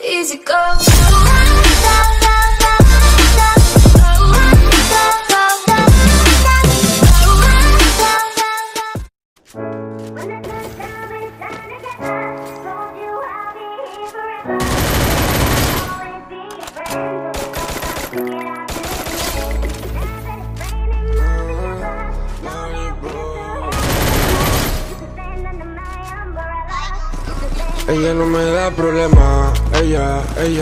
easy go. Ella no me da problema, ella,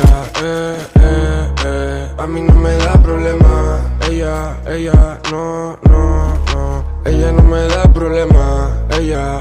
a mí no me da problema, ella, no, ella no me da problema, ella,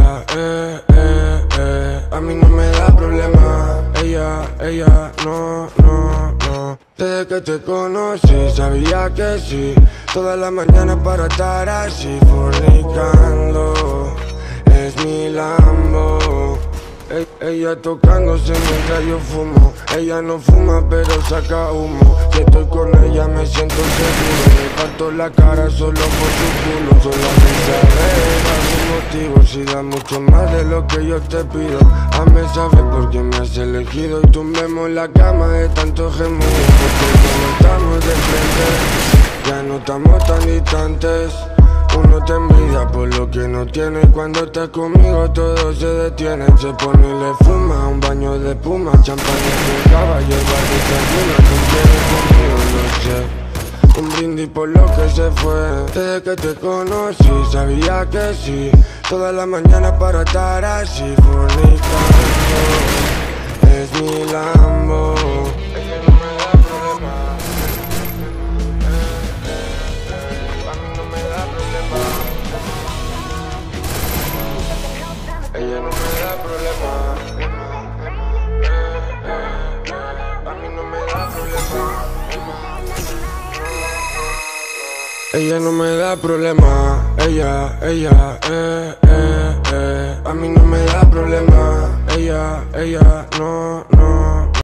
a mí no me da problema, ella, no. Desde que te conocí sabía que sí, toda la mañana para estar así fornicando, es mi Lambo. Ella tocándose mientras yo fumo. Ella no fuma pero saca humo. Si estoy con ella me siento seguro. Me parto la cara solo por su culo. Solamente saber sin motivos. Si da mucho más de lo que yo te pido. Hazme saber por qué me has elegido. Y tumbemos la cama de tanto gemido. Porque ya no estamos de frente, ya no estamos tan distantes. Uno te envidia por lo que no tiene. Y cuando estás conmigo todo se detiene. Se pone y le fuma un baño de espuma. Champaña con cava, hierba de desayuno. ¿Tú quieres conmigo? No sé. Un brindis por lo que se fue. Desde que te conocí sabía que sí, toda la mañana para estar así fornicando, es mi Lambo. Ella no me da problema, a mí no me da problema. Ella no me da problema, ella, a mí no me da problema, ella, no.